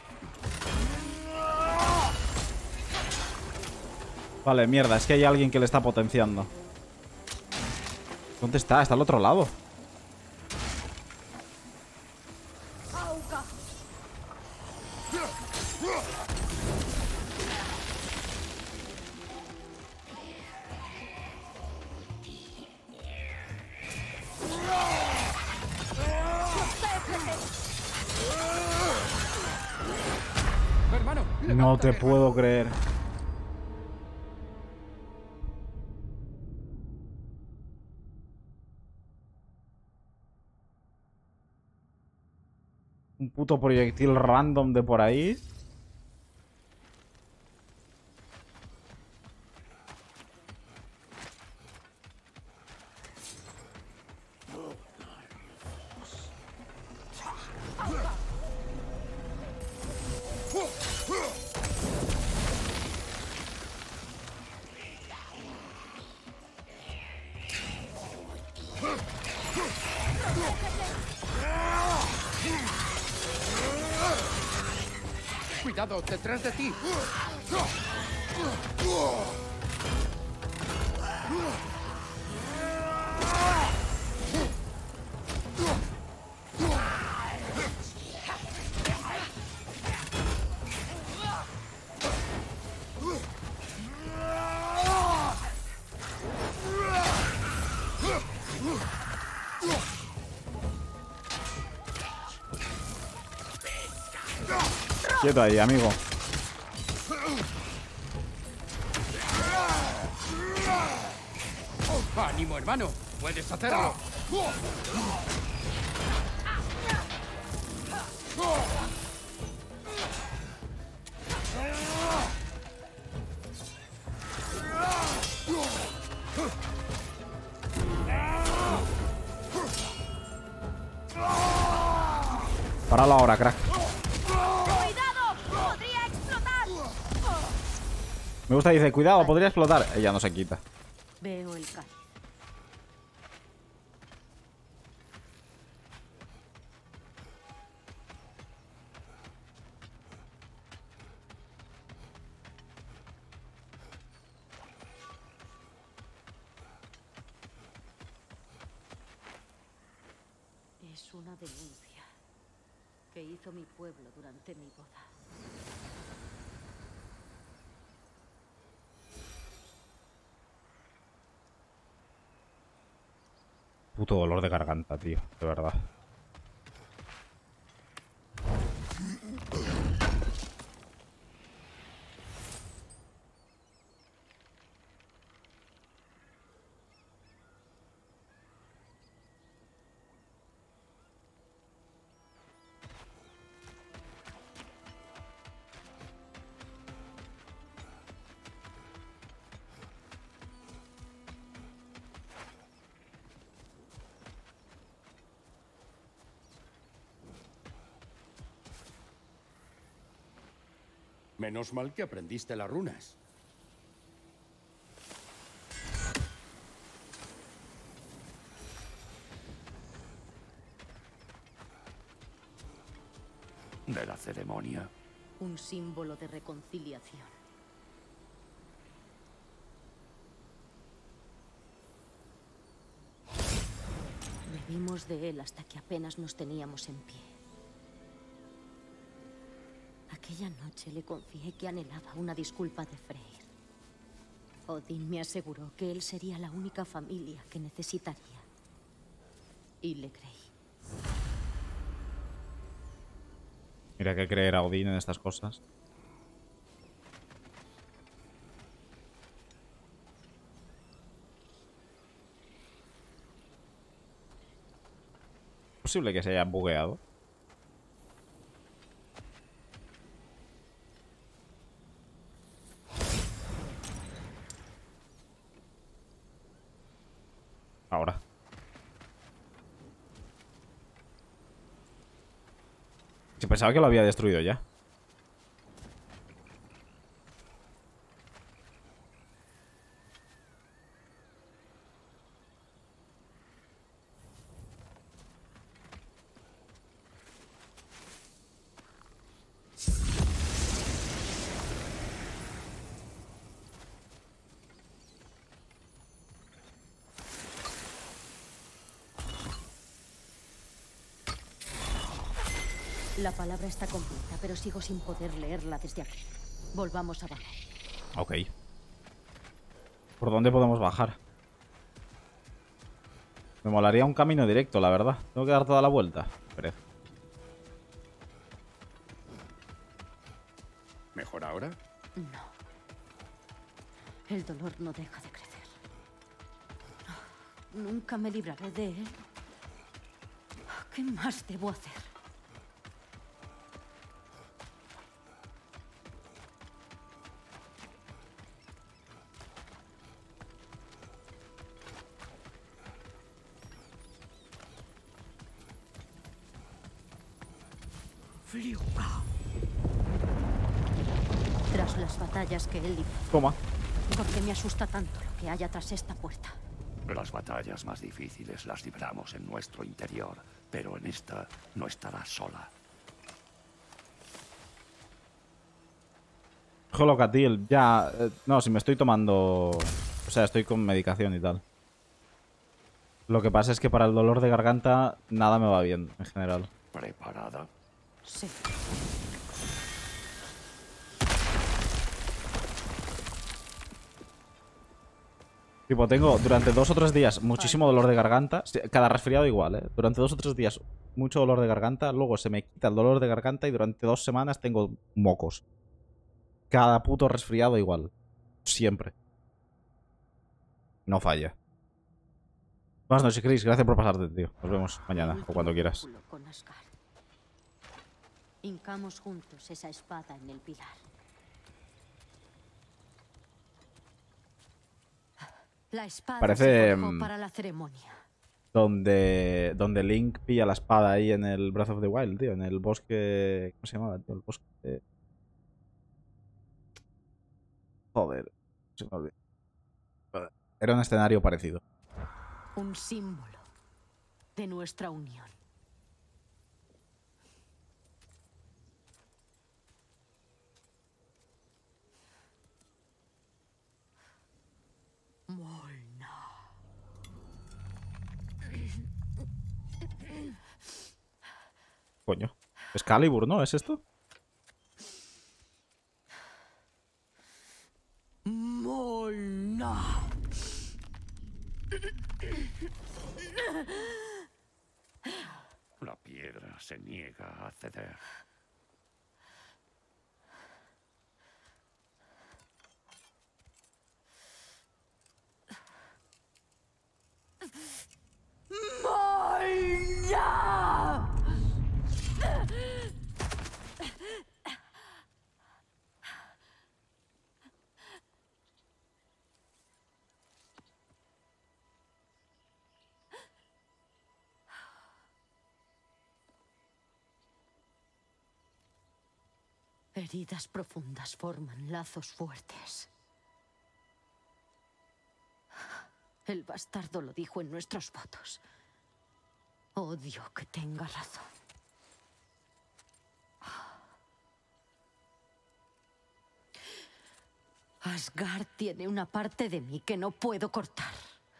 Vale, mierda, es que hay alguien que le está potenciando. ¿Dónde está? Está al otro lado. Hermano, No te puedo creer. Un puto proyectil random de por ahí. Cuidado, detrás de ti. Quieto ahí, amigo. ¡Ánimo, hermano! ¡Puedes hacerlo! Páralo ahora, crack. Me gusta, dice, cuidado, podría explotar. Ella no se quita. Veo el cal. Es una denuncia que hizo mi pueblo durante mi boda. Puto dolor de garganta, tío, de verdad. Menos mal que aprendiste las runas. De la ceremonia. Un símbolo de reconciliación. Bebimos de él hasta que apenas nos teníamos en pie. Aquella noche le confié que anhelaba una disculpa de Freyr. Odín me aseguró que él sería la única familia que necesitaría. Y le creí. Mira que creer a Odín en estas cosas. ¿Es posible que se haya bugueado? Ahora. Se pensaba que lo había destruido ya. La palabra está completa, pero sigo sin poder leerla desde aquí. Volvamos abajo. Ok. ¿Por dónde podemos bajar? Me molaría un camino directo, la verdad. Tengo que dar toda la vuelta. Espera. ¿Mejor ahora? No. El dolor no deja de crecer. Nunca me libraré de él. ¿Qué más debo hacer? Tras las batallas que él libró. Toma. ¿Por qué me asusta tanto lo que haya tras esta puerta? Las batallas más difíciles las libramos en nuestro interior, pero en esta no estarás sola. Holocatil, ya... Eh, no, si me estoy tomando... O sea, estoy con medicación y tal. Lo que pasa es que para el dolor de garganta nada me va bien, en general. ¿Preparada? Sí. Tipo, tengo durante dos o tres días muchísimo dolor de garganta. Cada resfriado igual, ¿eh? Durante dos o tres días mucho dolor de garganta. Luego se me quita el dolor de garganta y durante dos semanas tengo mocos. Cada puto resfriado igual. Siempre. No falla. Buenas noches, Chris. Gracias por pasarte, tío. Nos vemos mañana o cuando quieras. Hincamos juntos esa espada en el pilar. La espada Parece se forjó para la ceremonia. Donde, donde Link pilla la espada ahí en el Breath of the Wild, tío. En el bosque... ¿Cómo se llamaba, tío? El bosque... De... Joder. Se me olvidó. Era un escenario parecido. Un símbolo de nuestra unión. Molna. Coño. Excalibur, ¿no? ¿Es esto? Mola. La piedra se niega a ceder. ¡Mola! Heridas profundas forman lazos fuertes. El bastardo lo dijo en nuestros votos. Odio que tenga razón. Asgard tiene una parte de mí que no puedo cortar.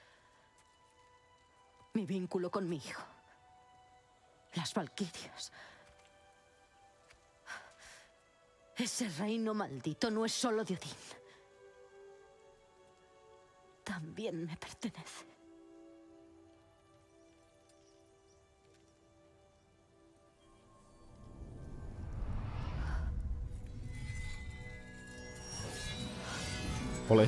Mi vínculo con mi hijo. Las Valquirias. Ese reino maldito no es solo de Odín. También me pertenece. Ole.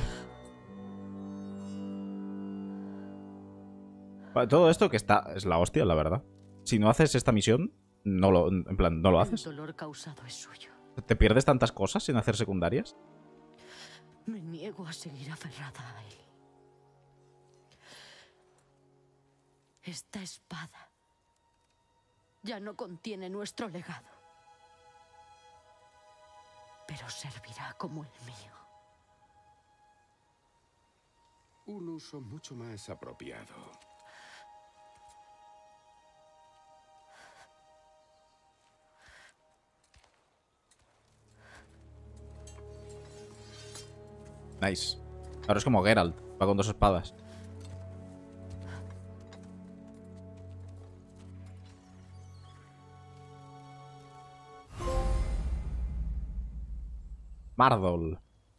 Vale, todo esto que está es la hostia, la verdad. Si no haces esta misión, no lo, en plan, no lo haces. El dolor causado es suyo. ¿Te pierdes tantas cosas sin hacer secundarias? Me niego a seguir aferrada a él. Esta espada ya no contiene nuestro legado, pero servirá como el mío. Un uso mucho más apropiado. Nice. Ahora es como Geralt, va con dos espadas. Mardol.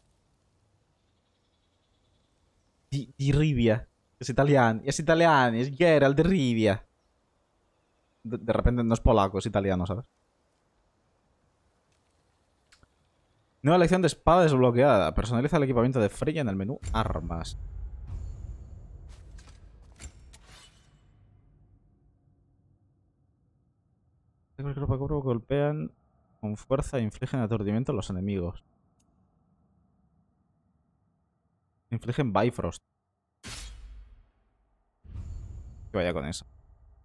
Di, di Rivia. Es italiano, es italiano, es Geralt de Rivia. De, de repente no es polaco, es italiano, ¿sabes? Nueva elección de espada desbloqueada. Personaliza el equipamiento de Freya en el menú Armas. Golpean con fuerza e infligen aturdimiento a los enemigos. Infligen Bifrost. Que vaya con eso.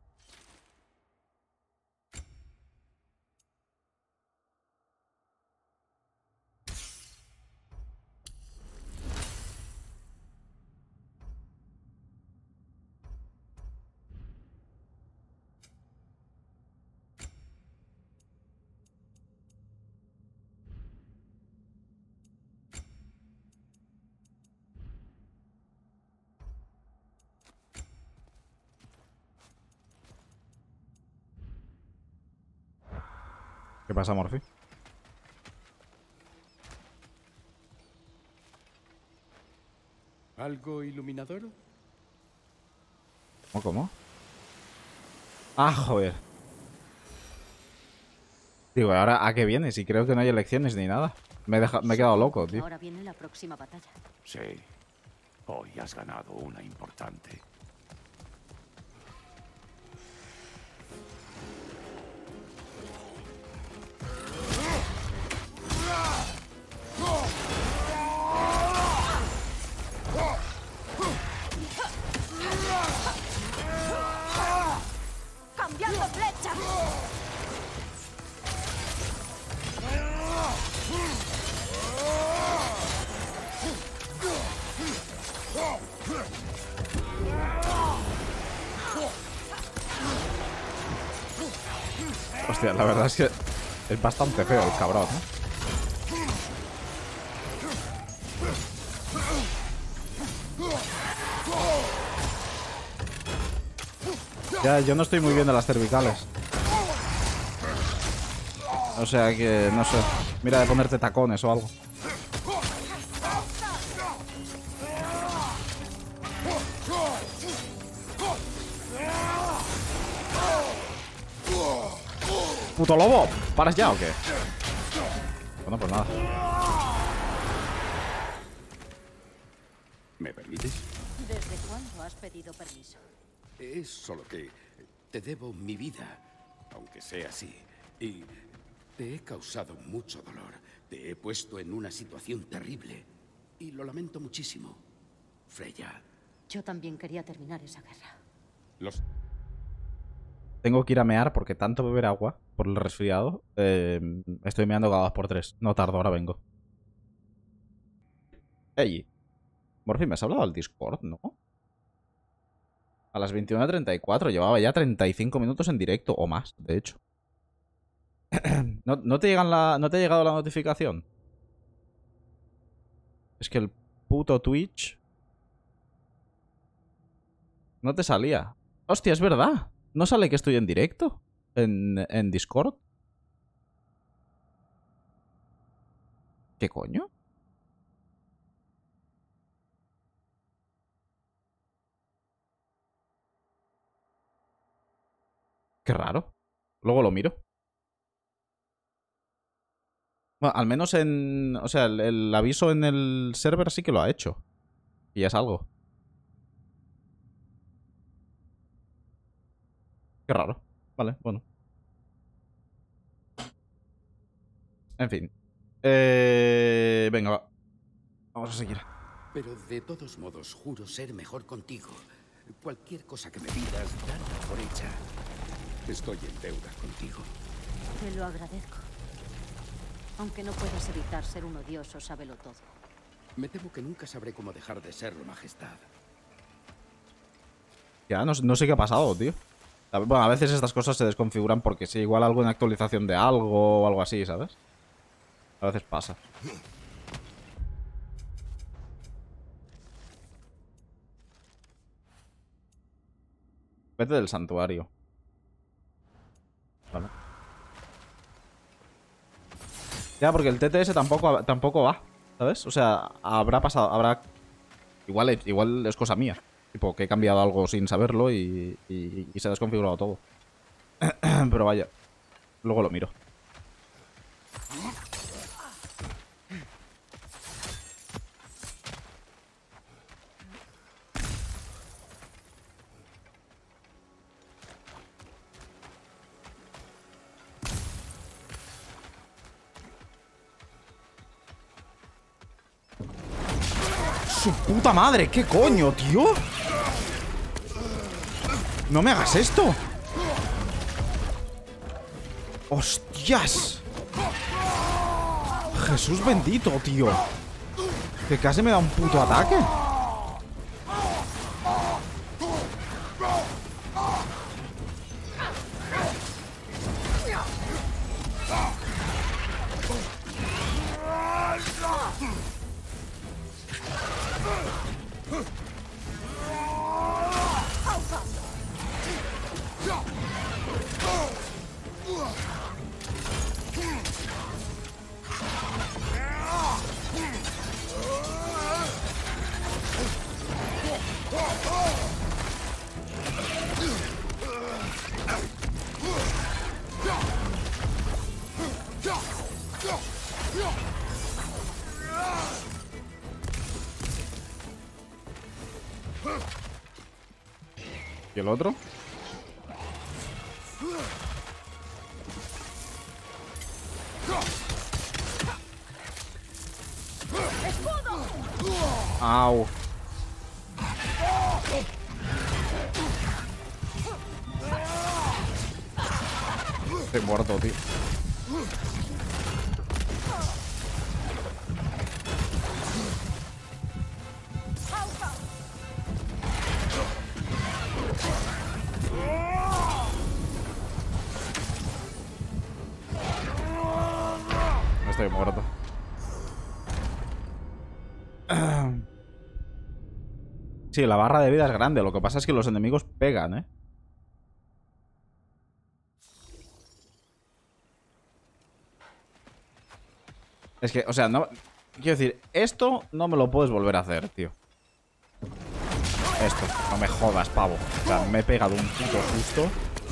¿Qué pasa, Morphy? ¿Algo iluminador? ¿Cómo, cómo? Ah, joder. Digo, ¿ahora a qué vienes? Y creo que no hay elecciones ni nada. Me he, deja... Me he quedado loco, tío. Ahora viene la próxima batalla. Sí. Hoy has ganado una importante. ¡Cambiando flecha! Hostia, la verdad es que es bastante feo el cabrón, ¿eh? Ya, yo no estoy muy bien de las cervicales. O sea que, no sé. Mira de ponerte tacones o algo. ¡Puto lobo! ¿Paras ya o qué? Bueno, pues nada. ¿Me permites? ¿Desde cuándo has pedido permiso? Es solo que te debo mi vida, aunque sea así. Y te he causado mucho dolor. Te he puesto en una situación terrible. Y lo lamento muchísimo, Freya. Yo también quería terminar esa guerra. Los... Tengo que ir a mear porque tanto beber agua por el resfriado. Eh, estoy meando cada dos por tres. No tardo, ahora vengo. Ey. Morphy, ¿me has hablado al Discord, no? A las veintiuna treinta y cuatro. Llevaba ya treinta y cinco minutos en directo. O más, de hecho. ¿No, no, te llegan la, ¿No te ha llegado la notificación? Es que el puto Twitch... No te salía. Hostia, es verdad. ¿No sale que estoy en directo? ¿En, en Discord? ¿Qué coño? Qué raro. Luego lo miro. Bueno, al menos en... O sea, el, el aviso en el server sí que lo ha hecho. Y ya es algo. Qué raro. Vale, bueno. En fin. Eh... Venga, va. Vamos a seguir. Pero de todos modos, juro ser mejor contigo. Cualquier cosa que me pidas, dala por hecha. Estoy en deuda contigo. Te lo agradezco. Aunque no puedas evitar ser un odioso, sábelo todo. Me temo que nunca sabré cómo dejar de serlo, Majestad. Ya, no, no sé qué ha pasado, tío. A, bueno, a veces estas cosas se desconfiguran porque sí, igual algo en actualización de algo o algo así, ¿sabes? A veces pasa. Vete del santuario. Vale. Ya, porque el T T S tampoco, tampoco va, ¿sabes? O sea, habrá pasado, habrá... Igual, igual es cosa mía. Tipo, que he cambiado algo sin saberlo y, y, y se ha desconfigurado todo. Pero vaya, luego lo miro. ¡Su puta madre! ¿Qué coño, tío? ¡No me hagas esto! ¡Hostias! Jesús bendito, tío. Que casi me da un puto ataque. ¿Y el otro? Au. Estoy muerto, tío. Estoy muerto. Sí, la barra de vida es grande. Lo que pasa es que los enemigos pegan, ¿eh? Es que, o sea, no... Quiero decir, esto no me lo puedes volver a hacer, tío. Esto, no me jodas, pavo. O sea, me he pegado un puto susto.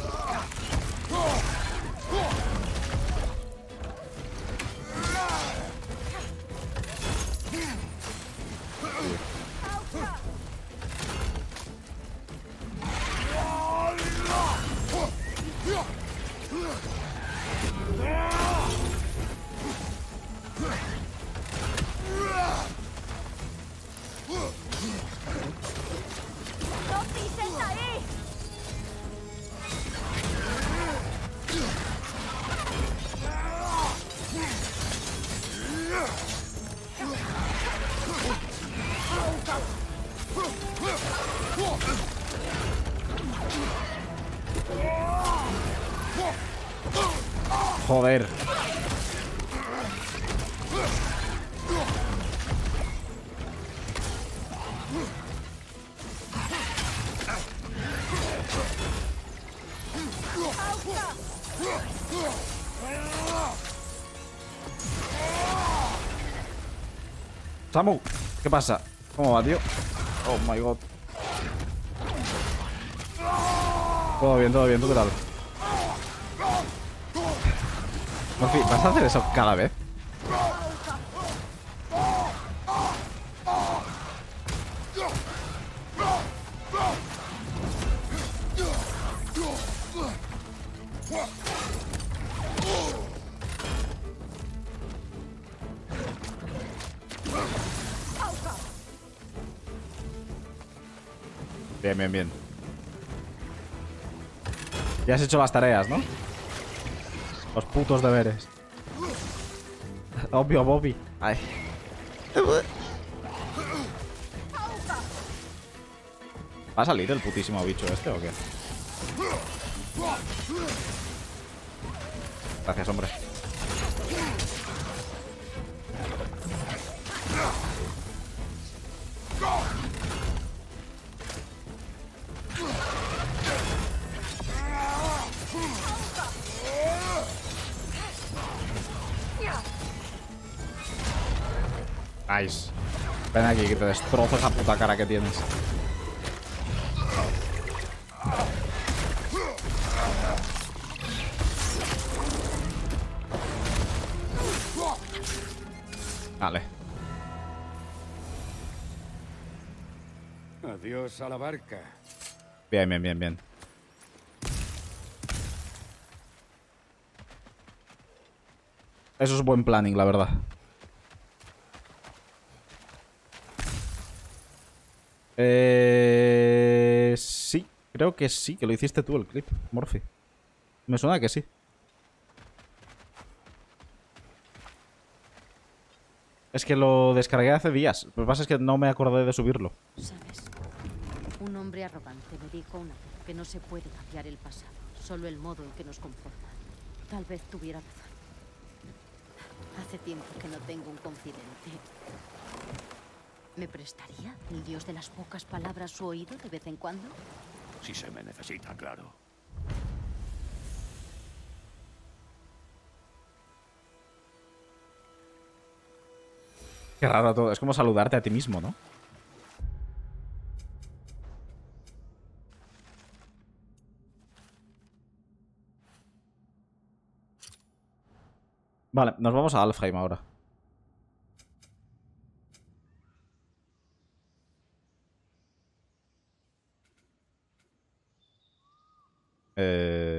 Joder. Samu, ¿qué pasa? ¿Cómo va, tío? Oh my god. Todo bien, todo bien, ¿tú qué tal? Murphy, ¿vas a hacer eso cada vez? Bien, bien, bien. Ya has hecho las tareas, ¿no? Los putos deberes. Obvio, Bobby. Ay. ¿Va a salir el putísimo bicho este o qué? Gracias, hombre. Nice. Ven aquí que te destrozo esa puta cara que tienes. Vale. Adiós a la barca. Bien, bien, bien, bien. Eso es buen planning, la verdad. Eh... Sí, creo que sí, que lo hiciste tú el clip, Morphy. Me suena que sí. Es que lo descargué hace días. Lo que pasa es que no me acordé de subirlo. ¿Sabes? Un hombre arrogante me dijo una vez que no se puede cambiar el pasado, solo el modo en que nos conforma. Tal vez tuviera razón. Hace tiempo que no tengo un confidente. ¿Me prestaría el dios de las pocas palabras su oído de vez en cuando? Si se me necesita, claro. Qué raro todo. Es como saludarte a ti mismo, ¿no? Vale, nos vamos a Alfheim ahora. Eh...